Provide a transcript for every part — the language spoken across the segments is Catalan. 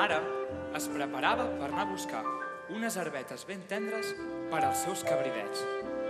mare es preparava per anar a buscar unes herbetes ben tendres per als seus cabridets.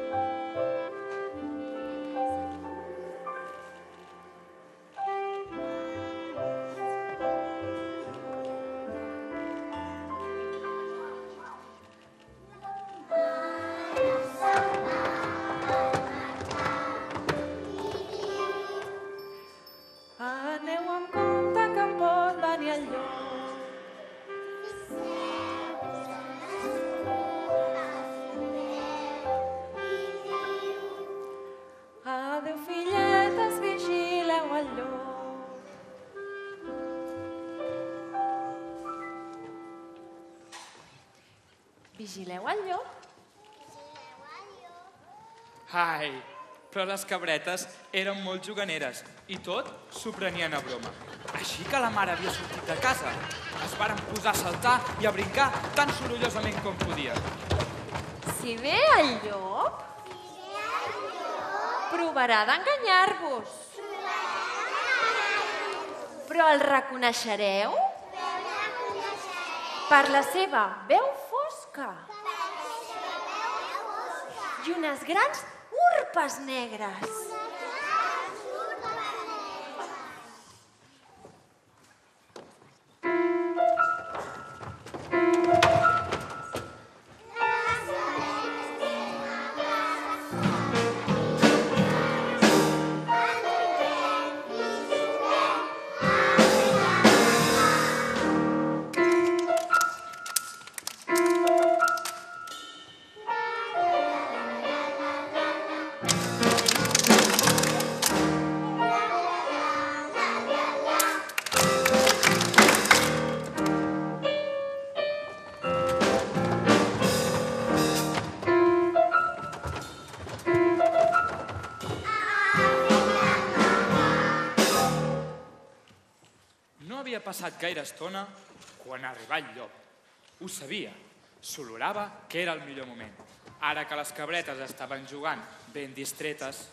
Aneu amb compte que em pot venir el llop. Adéu, filletes, vigileu el llop. Vigileu el llop? Ai, però les cabretes eren molt juganeres i tot s'ho prenien a broma. Així que la mare havia sortit de casa, es varen posar a saltar i a brincar tan sorollosament com podien. Si ve el llop, provarà d'enganyar-vos. Però el reconeixereu? Per la seva veu fosca i unes grans urpes negres. No havia passat gaire estona quan arribà el llop. Ho sabia, s'olorava que era el millor moment. Ara que les cabretes estaven jugant ben distretes,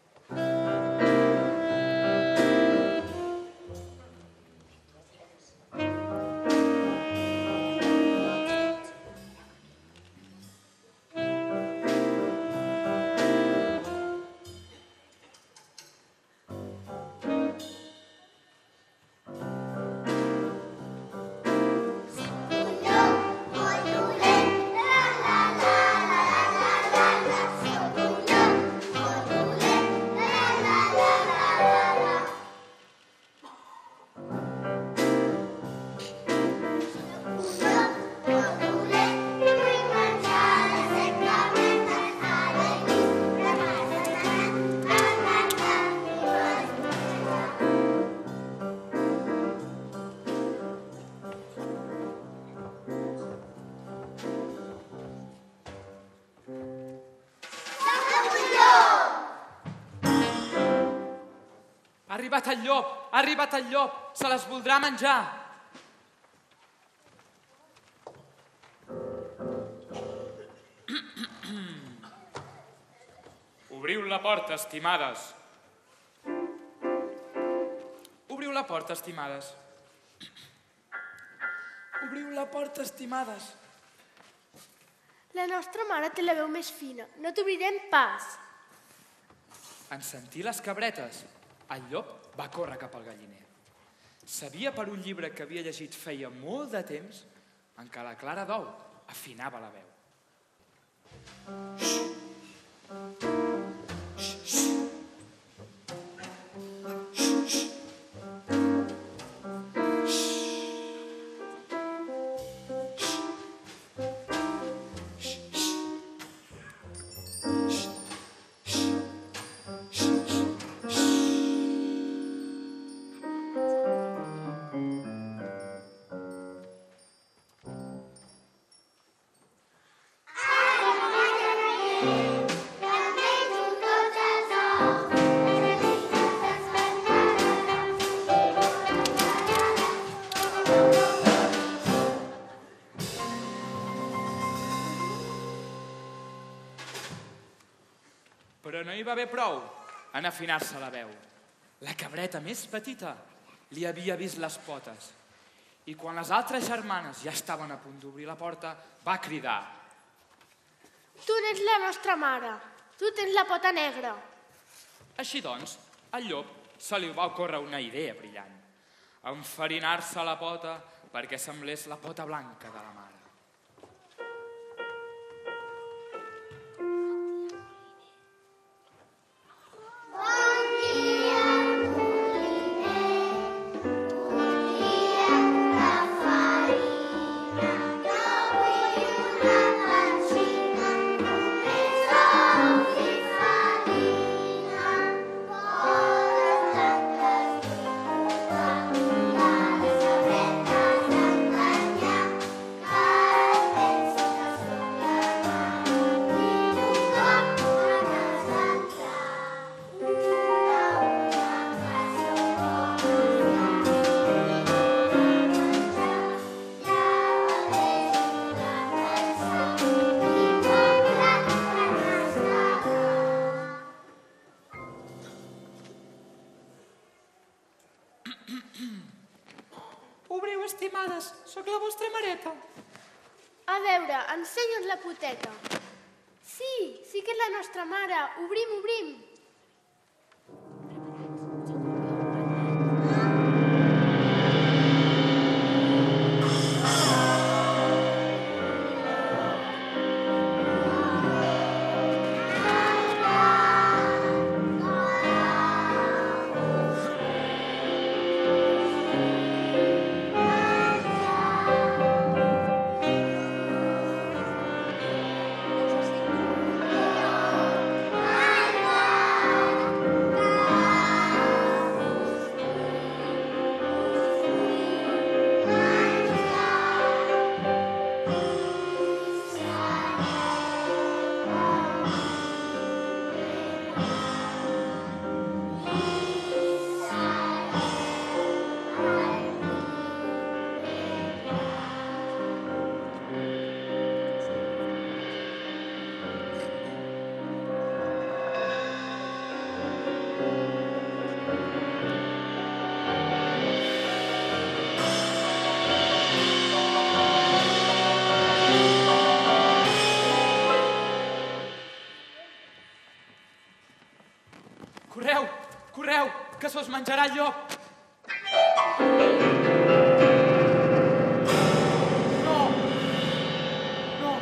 ha arribat el llop, ha arribat el llop, se les voldrà menjar. Obriu la porta, estimades. Obriu la porta, estimades. Obriu la porta, estimades. La nostra mare té la veu més fina. No t'obrirem pas. En sentir les cabretes, el llop va córrer cap al galliner. Sabia per un llibre que havia llegit feia molt de temps en què la clara d'ou afinava la veu. Però no hi va haver prou en afinar-se la veu. La cabreta més petita li havia vist les potes i quan les altres germanes ja estaven a punt d'obrir la porta, va cridar: Tu n'ets la nostra mare. Tu tens la pota negra. Així doncs, al llop se li va ocórrer una idea brillant: enfarinar-se la pota perquè semblés la pota blanca de la mare. Obriu, estimades, sóc la vostra mareta. A veure, ensenya't la poteta. Sí que és la nostra mare. Obrim, obrim. Correu, correu, que se us menjarà el llop. No.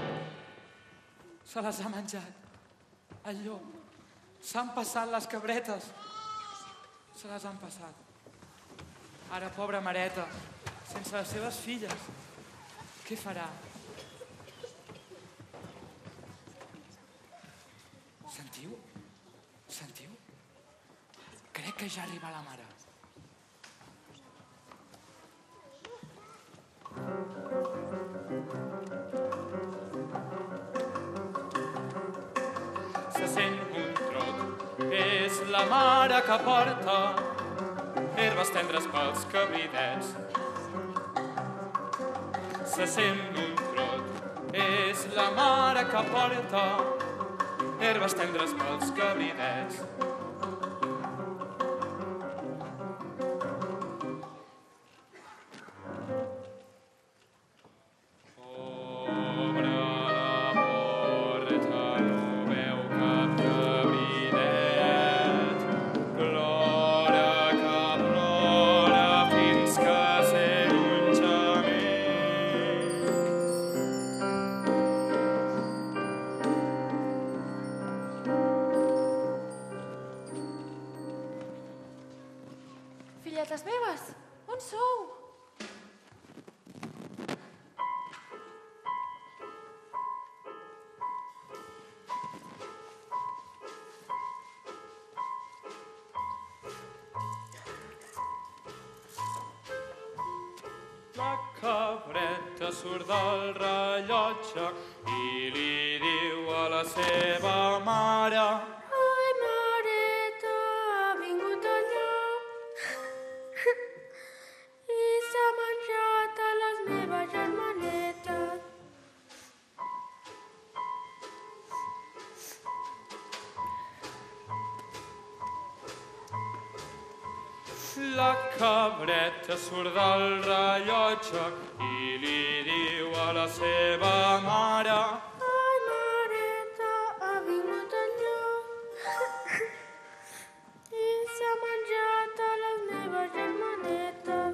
Se les ha menjat el llop. S'han passat les cabretes. Se les han passat. Ara, pobra mareta, sense les seves filles, què farà? Sentiu? Sentiu? Crec que ja arriba la mare. Se sent un trot, és la mare que porta herbes tendres pels cabridets. Se sent un trot, és la mare que porta herbes tendres pels cabridets. Filletes meves, on sou? La cabreta surt del rellotge i li diu a la seva mare: Ai, mareta, ha vingut el llop i s'ha menjat a les meves germanetes. La cabreta surt del rellotge i li diu a la seva mare: Ai, mareta, ha vingut el llop i s'ha menjat a les meves germanetes.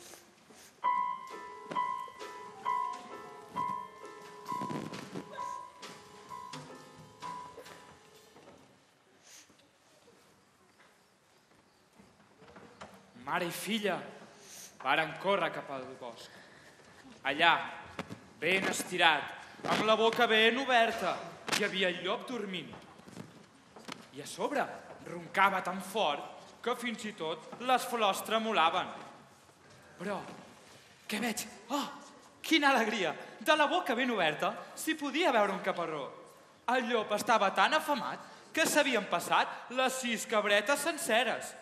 Mare i filla varen córrer cap al bosc. Allà, ben estirat, amb la boca ben oberta, hi havia el llop dormint. I a sobre roncava tan fort que fins i tot les flors tremolaven. Però, què veig? Oh, quina alegria! De la boca ben oberta s'hi podia veure un caparró. El llop estava tan afamat que s'havien passat les 6 cabretes senceres.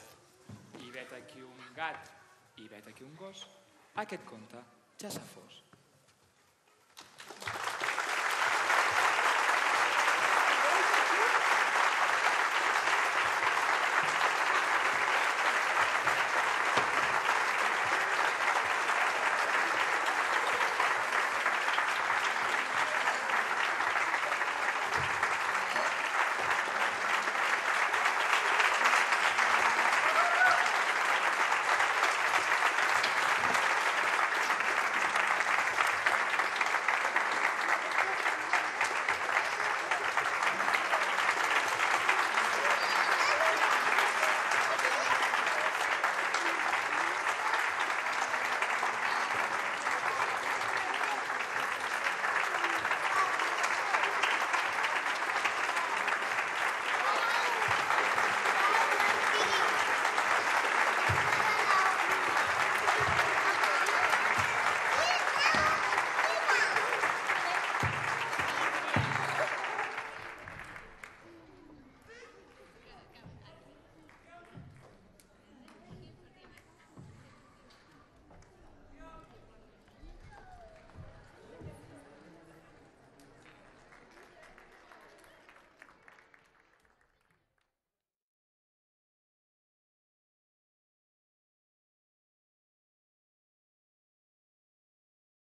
Vet aquí un gat i vet aquí un gos, aquest conte ja s'ha fos.